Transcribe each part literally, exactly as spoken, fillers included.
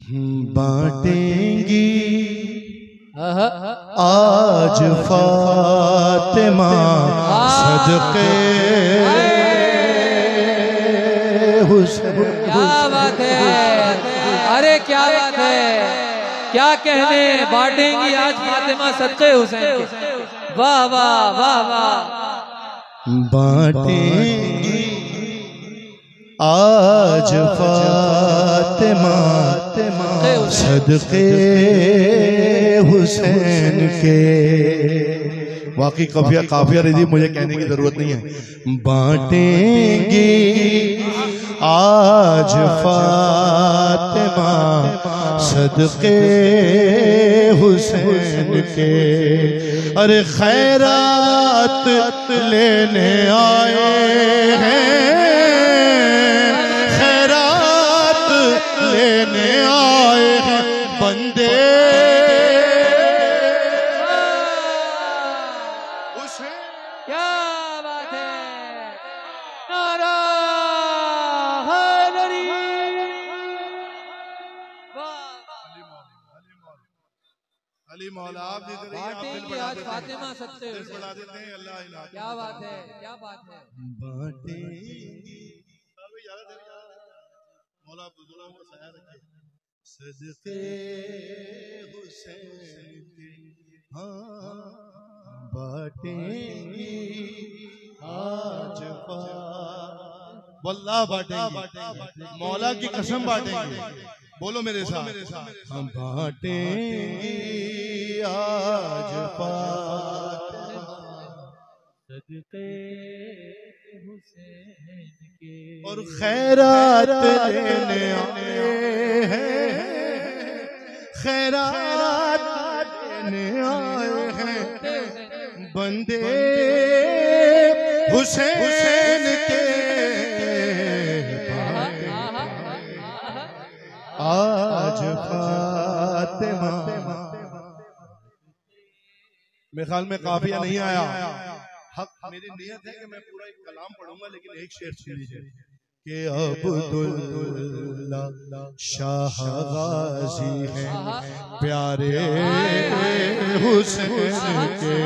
बांटेंगी आज फातिमा सदके हुसैन। क्या बात है, अरे क्या बात है, क्या कहने। बांटेंगी आज फातिमा सदके हुसैन के। वाह वाह वाह वाह। बांटेंगी आज फातिमा सदके हुसैन के। वाकई काफिया काफिया रही, मुझे कहने की जरूरत नहीं है। बांटेंगी आज फातिमा सदके हुसैन के। अरे खैरात लेने आए हैं, खैरात लेने आए हैं बंदे हुसैन। क्या बात है, नारा हैदरी। अली मौला आप बांटेंगी आज फातिमा सदके हुसैन। अल्लाह क्या बात है, क्या बात है। बांटेंगी मौला बुजुर्गों को सया रखे सदके हुसैन के। हाँ बांटेंगी आज वल्लाह बांटेंगी, मौला की कसम बांटेंगी। बोलो मेरे साथ, हम बांटेंगी आज सदके हुसैन के। और खैरात लेने आए हैं, खैरात लेने आए हैं बंदे हुसैन के। आज फातिमा मेरे ख्याल में काफिया नहीं आया। हक मेरी नियत है कि मैं पूरा एक कलाम पढ़ूंगा, लेकिन एक शेर सुन लीजिए कि अब्दुल्ला शाह गाजी हैं प्यारे हुसैन के।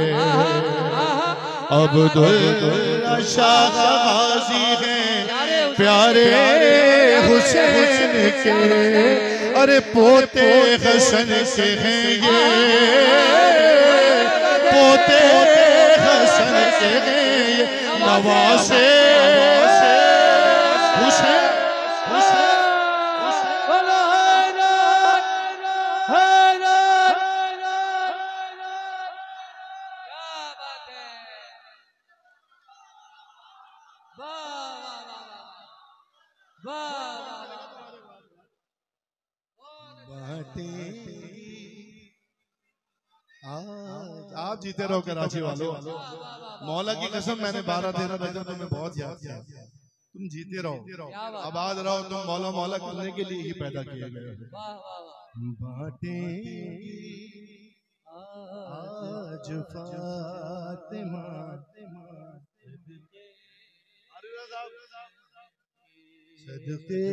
अब्दुल्ला शाह गाजी हैं प्यारे हुसैन के। अरे पोते हसन के हैं ये, पोते हसन के हैं ये नवासे हुसैन। आप जीते रहो कराची वालों, मौला की कसम मैंने बारह तेरह बजे तुम्हें बहुत याद किया। तुम जीते रहो, आबाद रहो, तुम मौला मौला करने के लिए ही पैदा किए गए। बांटेंगी आज फातिमा सदके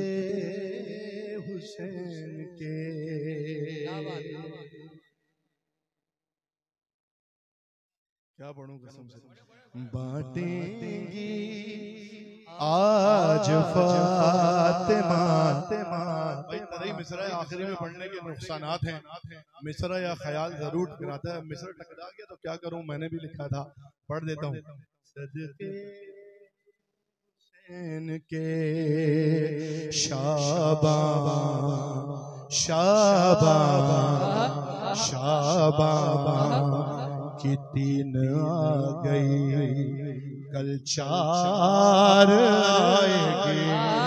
हुसैन के। क्या पढ़ूं कसम से। बांटेंगी आज फातिमा। भाई तरही मिसरा आखिरी में पढ़ने के नुकसानात हैं। मिसरा या ख्याल जरूर टकराता है। मिसरा टकरा गया तो क्या करूं, मैंने भी लिखा था, पढ़ देता हूँ। सदके हुसैन के शाबा शाबा शाबा की तीन आ गई, कल चार आएगी।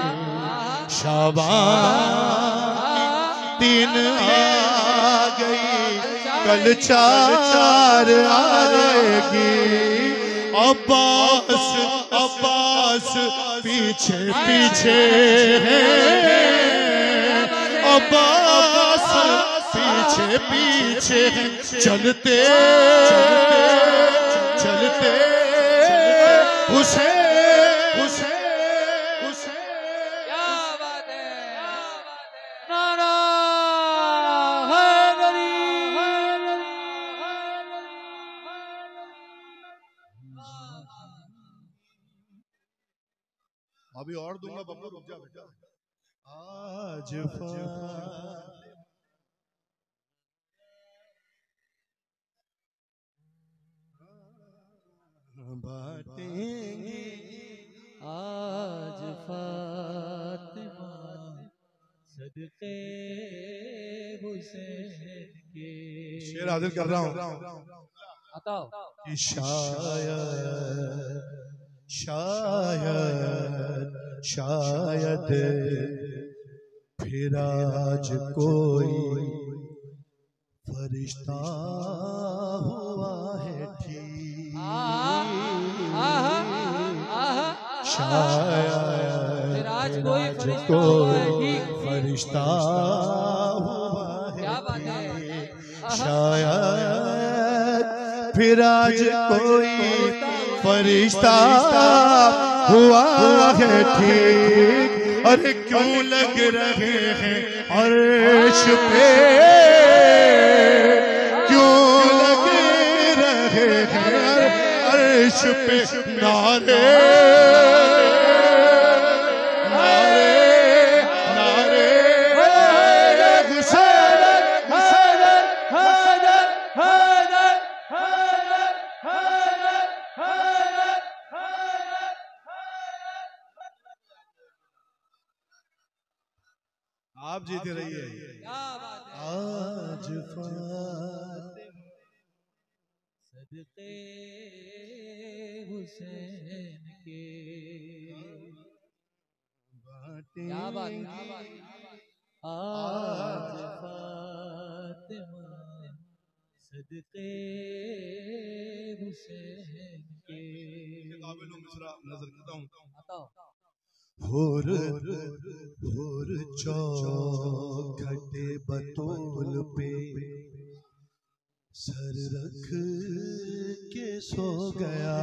शाबान तीन आ गई, कल चार आएगी। अब्बास अब्बास पीछे पीछे है, अब्बास पीछे पीछे चलते चलते हुसैन हुसैन। क्या बात है, नारा अभी और दूंगा बब्बू, रुक जा बेटा। आज बाटेंगे आज फातिमा सदके हुसैन के। शेर हाजिर कर रहा हूँ। बताओ कि शायद शायद शायद फिर आज कोई फरिश्ता हुआ है ठीक। शायद फिर आज कोई फरिश्ता कोई हुआ है ठीक। फरिश्ता हुआ है क्या बात है। शायद फिर आज कोई फरिश्ता हुआ है ठीक। अरे क्यों लग रहे हैं अर्श पे, क्यों लग रहे हैं अर्श पे नारे नारे नारे हुसैन हुसैन हुसैन आप जीते रहिए। आज फातिमा सदके हुसैन के। क्या बात क्या बात। आज फातिमा सदके हुसैन के। नजर करता हूँ। बताओ होर होर चौखटे बतूल पे सर रख के सो गया।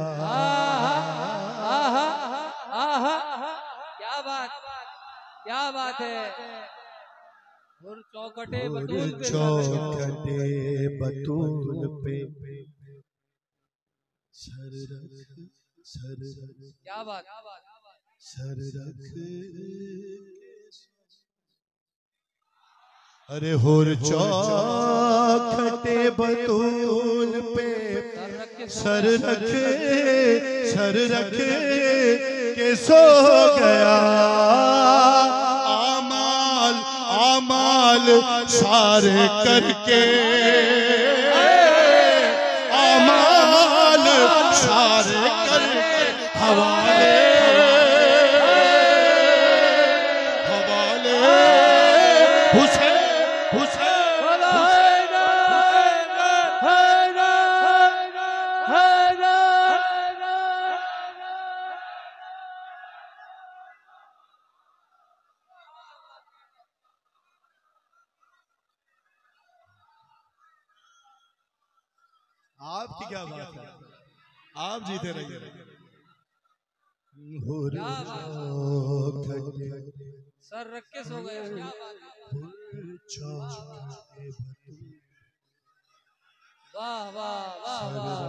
आहा आहा क्या बात क्या बात है। और चौखटे बतूल पे चौखटे बतूल पे सर रख सर रख क्या बात सर रख। अरे होर चौखटे बतूल पे सर रख सर रख के सो गया। आमाल आमाल सारे करके आमाल सारे करके हवाले हुसैन हुसैन आपकी क्या बात है। आप जीते रहिए। सर रख के सो गए। क्या बात वाह वाह वाह वाह।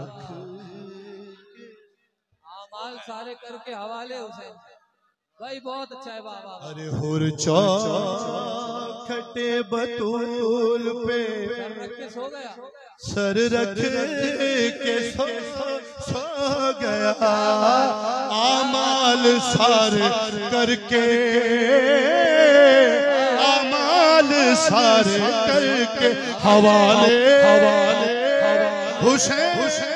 आमाल सारे करके हवाले हुसैन भाई बहुत अच्छा है। वाह वाह। अरे हुर चौखटे बतूल पे सर रख के सो गया। सर रख के सो सो गया। आमाल सारे करके आमाल सारे करके हवाले हवाले हुसैन हुसैन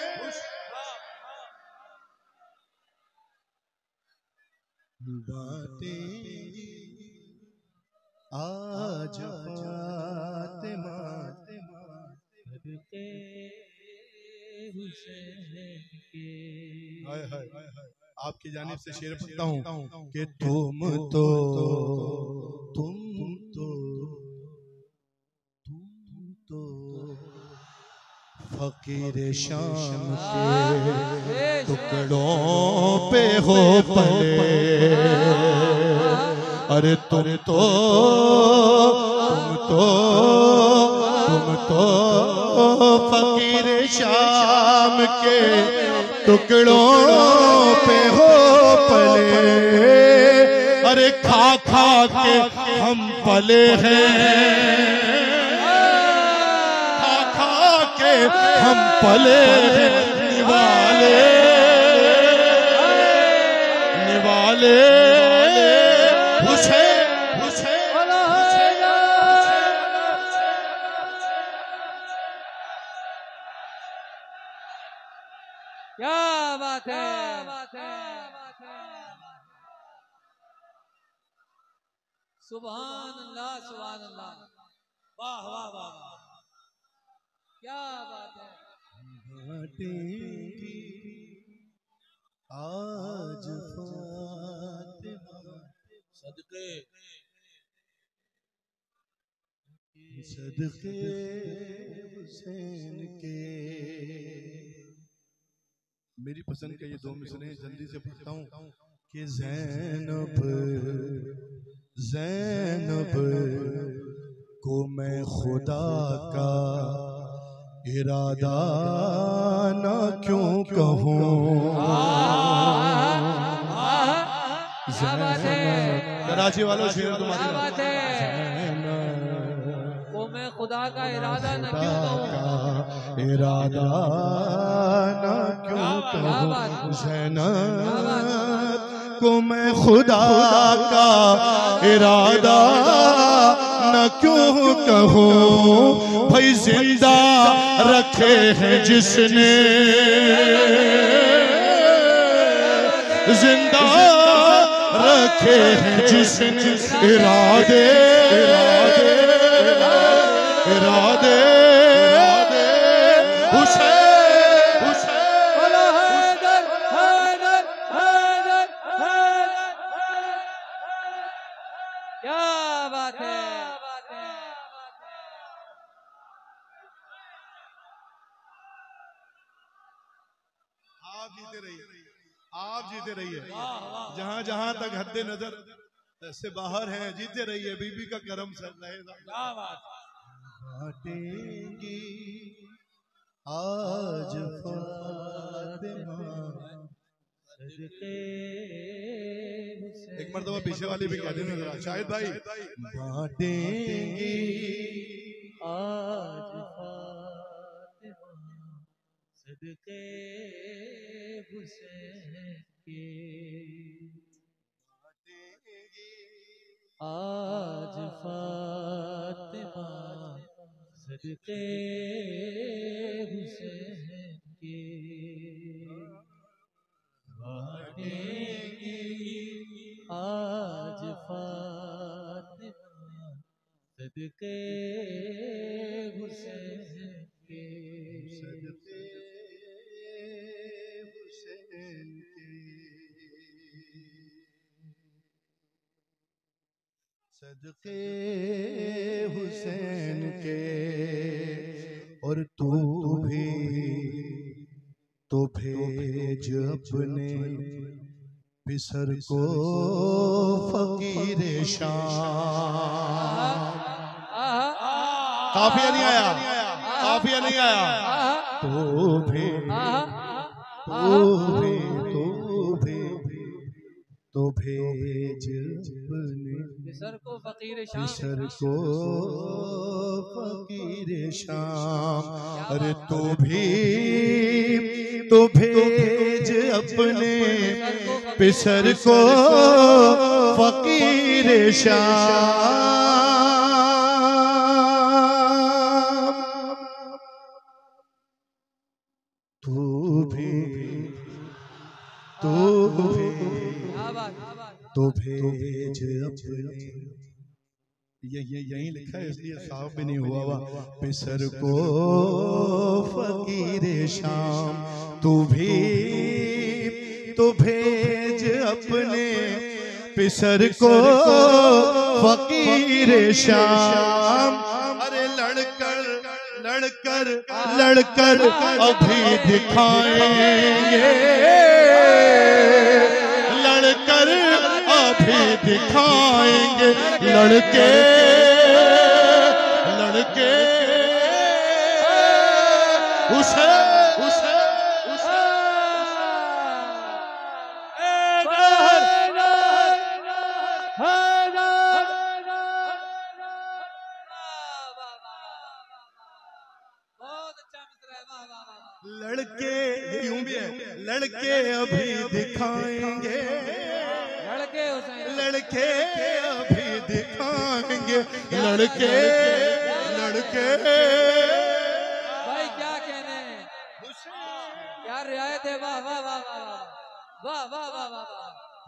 बातें आज फातिमा सदके हुसैन के। हाय हाय आपकी जानिब से शेर पढ़ता हूँ कि तुम तो तुम तो तुम तो फकीर शाम के टुकड़ों पे हो पले। अरे तुम तो तुम तो तुम तो फकीर शाम के टुकड़ों पे हो पले। खा खा के हम पले हैं, खा खा के हम पले हैं, निवाले निवाले हुसैन हुसैन क्या बात है, सुभान अल्लाह सुभान अल्लाह, वाह वाह वाह वाह, क्या बात है। आज फातिमा सदके सदके हुसैन के। मेरी पसंद के ये दो मिसरे जल्दी से पढ़ता हूँ कि ज़ैनब ज़ैनब को मैं खुदा का इरादा ना क्यों कहूँ। क्या बात है, कराची वालों शेर तुम्हारी क्या बात है, वो मैं खुदा का इरादा न क्यों कहूँ, इरादा ना क्यों कहूँ। ज़ैनब को मैं खुदा का इरादा न क्यों कहूँ। भाई जिंदा रखे हैं जिसने, जिंदा रखे हैं जिसने इरादे इरादे हुसैन हुसैन हैदर हैदर हैदर हैदर, क्या बात है। आप जीते रहिए, आप जीते रहिए, जहां जहां तक हद्दे नजर से बाहर हैं, जीते रहिए, बीबी का करम सर रहेगा। क्या बात, बाटेंगी आज फातिमा सदके। एक मरतबा पीछे वाली भी कह देना जरा शाहिद भाई। बाटेंगी आज फातिमा सदके हुसैन के। आज फातिमा सदके हुसैन के। बाटेंगी आज फातिमा सदके हुसैन के। सदके हुसैन के, सदके हुसैन के। और तू भी तो भेज अपने बिसर को फकीर शाम। काफिया नहीं आया, काफिया नहीं आया। तो भी तो भी तो भी तो भेज अपने बिसर को फकीर शाम, बिसर को फकीर शाम। अरे तो भी तो भेज अपने बिसर को फकीर शाम। तू भी तो भी तो भेज अपने, ये ये यहीं लिखा है इसलिए साफ भी नहीं हुआ हुआ। बिसर को फकीर शाम, तू भी तो भेज अपने बिसर को फकीर शाम। अरे लड़कर लड़कर लड़कर अभी दिखाएंगे, लड़कर अभी दिखाएंगे। लड़के लड़के उसे उसे उसे लड़के ये यूं भी है, लड़के अभी दिखाएंगे, लड़के हुसैन, लड़के अभी दिखाएंगे, लड़के लड़के। भाई क्या कहने, क्या रियायत है, वाह वाह वाह वाह वाह वाह वाह वाह वाह।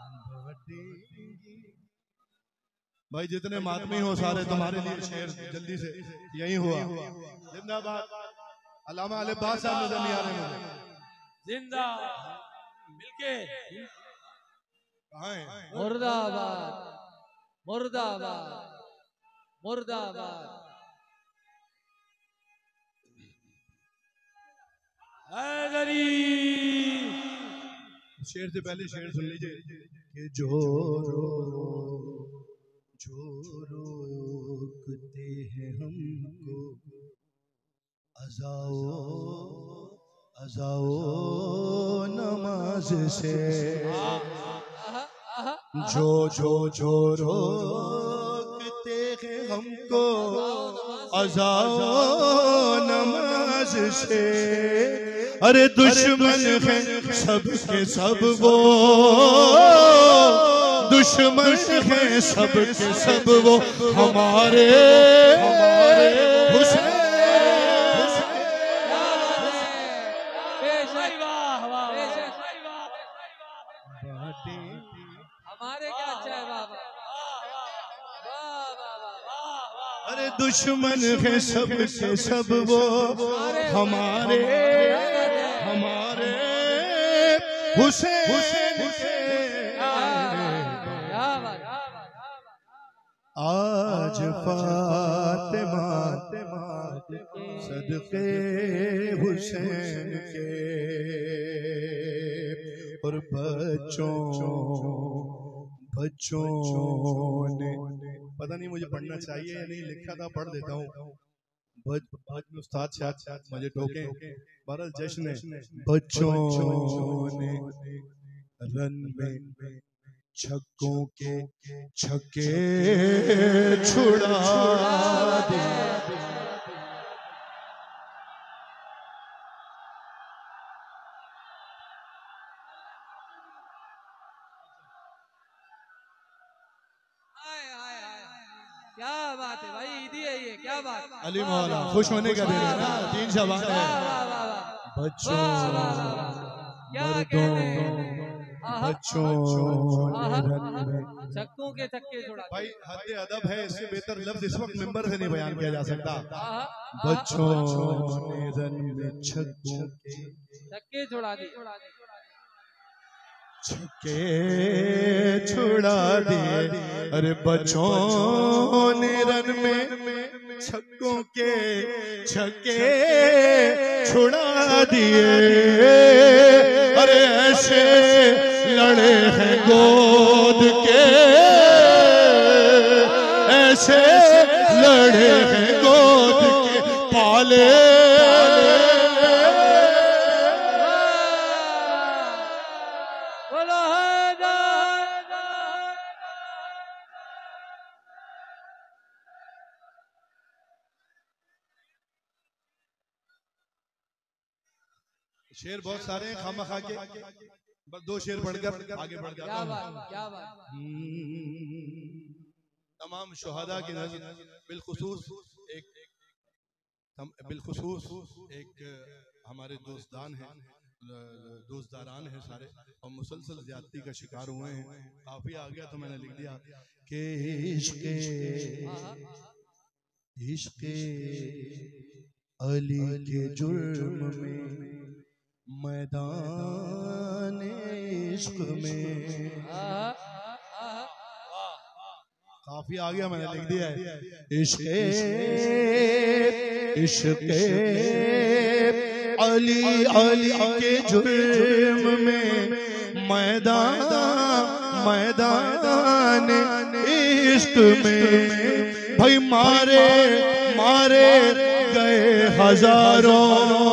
भाई जितने मातमी हो सारे तुम्हारे लिए शेर जल्दी से यही हुआ। जिंदाबाद। अल्लामा अली अब्बास साहब नजर नहीं आ रहे मुझे। जिंदा मिलके कहाँ हैं? मुर्दाबाद मुर्दाबाद मुर्दाबाद। हैदरी। शेर से पहले शेर सुन लीजिए कि जो रो जो रोकते हैं हमको अज़ाओ अज़ाओ नमाज से, जो जो जो रोकते हैं हमको अज़ाओ नमाज से, अरे दुश्मन है सब के सब वो, दुश्मन है सब के सब वो हमारे हमारे हुसैन। हमारे क्या अच्छा है बाबा, अरे दुश्मन है सब के सब वो हमारे हमारे हुसैन के। आज फातिमा सदके हुसैन के, और बच्चों बच्चों ने, पता नहीं मुझे पढ़ना चाहिए या नहीं, लिखा था पढ़ देता हूँ। बच बच में उस्ताद शायद मुझे टोके, बहरहाल जश्न बच्चों ने रन में छक्कों के छक्के छुड़ा दे। क्या बात है भाई, ईदी है ये, क्या बात। अली मौला खुश होने का दिन है ना, तीन शबान है। बच्चों क्या बच्चों छक्कों के छक्के छुड़ा। भाई हद अदब है, इससे बेहतर लफ्ज इस वक्त मिंबर से नहीं बयान किया जा सकता। बच्चों ने रन में छक्कों के छक्के छुड़ा दी, छक्के छुड़ा दिए, अरे बच्चों ने रन में छक्कों के छक्के छुड़ा दिए, अरे ऐसे लड़े हैं गोद के, ऐसे लड़े हैं गोद के पाले, शेर बहुत सारे हैं खामा खा के, बस दो शेर पढ़कर आगे बढ़ जाता हूं। क्या बात। तमाम शुहदा की नज़र बिलखुसूस एक बिलखुसूस एक हमारे दोस्तान हैं, दोस्तदारान हैं सारे, और मुसलसल ज्यादती का शिकार हुए हैं। काफी आ गया तो मैंने लिख दिया कि इश्क़े इश्क़े अली के जुर्म में मैदान इश्क में, काफी आ गया मैंने लिख दिया है। इश्क़े इश्क़े अली अली के जुर्म में मैदान मैदान इश्क में, भाई मारे मारे गए हजारों,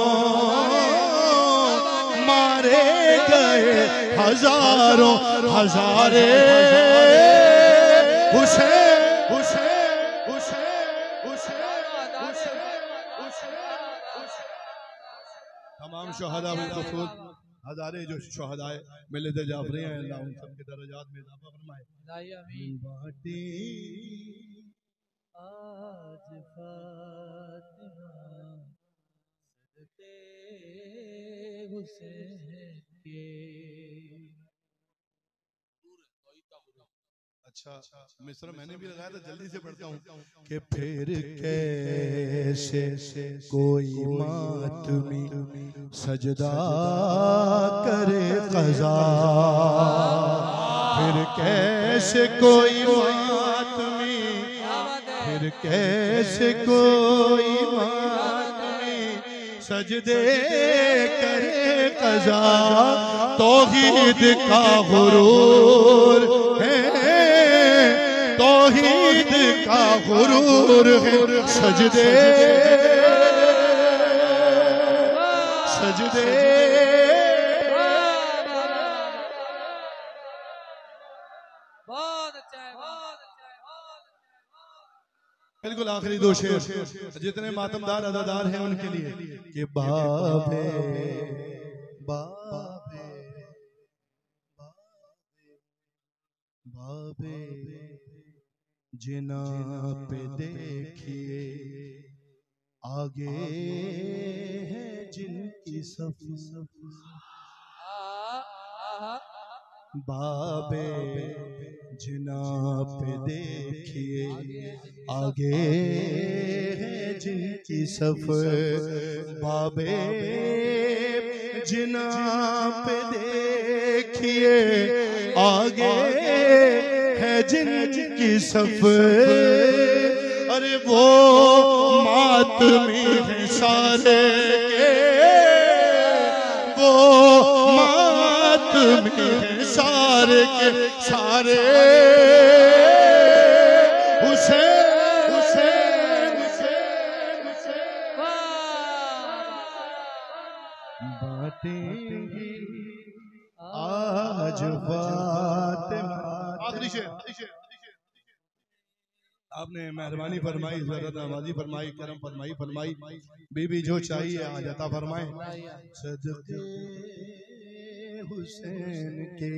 मारे गए हजारों हजारे हुसैन हुसैन हुसैन हुसैन हुसैन तमाम शहदा बिलखुसूस हजारे जो शहदाए मिलत जाफरी हैं, अल्लाह उन सबके दर्जात में इजाफा फरमाए। बाटे आज फातिमा सदके हुसैन के। अच्छा मिस्र मैंने भी लगाया था, जल्दी से पढ़ता हूँ कि फिर कैसे कोई मातमी सजदा करे क़ज़ा, फिर कैसे कोई मातमी, फिर कैसे कोई मातमी सजदे करे क़ज़ा। तौहीद का गुरूर है, तौहीद का गुरूर है, सजदे सजदे। बहुत अच्छा है, बहुत अच्छा है। बिल्कुल आखिरी दो शेर जितने मातमदार अदादार हैं उनके लिए कि बाबे बाबे बाबे जिना पे देखिए आगे है जिनकी सफ बाबे जिना पे देखिए आगे है जिनकी सफ, बाबे जिना पे देखिए आगे है जिनकी सफ। अरे वो मातमी है सारे के, वो मातमी है सारे के सारे। हुसैन हुसैन हुसैन हुसैन बातेंगी आज फातिमा। आखिरी शेर आपने मेहरबानी फरमाई, ज़रा नवाज़ी फरमाई, करम फरमाई फरमाई बीबी जो चाहिए आज अता फरमाए। सदके हुसैन के,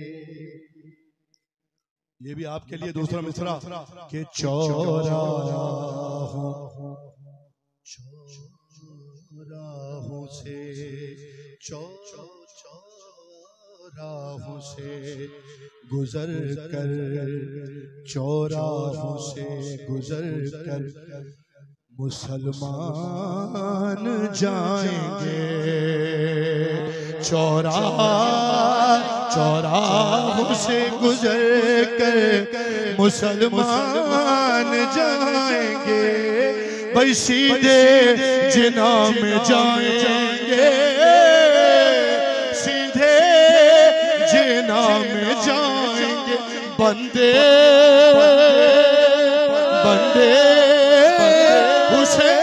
ये भी आपके लिए दूसरा मिसरा के चौराहों चौराहों से चौराहों से गुजर कर, चौराहों से गुजर कर मुसलमान जाएंगे। चौरा चौराहों से गुजर कर मुसलमान जाएंगे, भाई सीधे जिना में जाएंगे, सीधे जिना में जाएंगे। बंदे बंदे हुसैन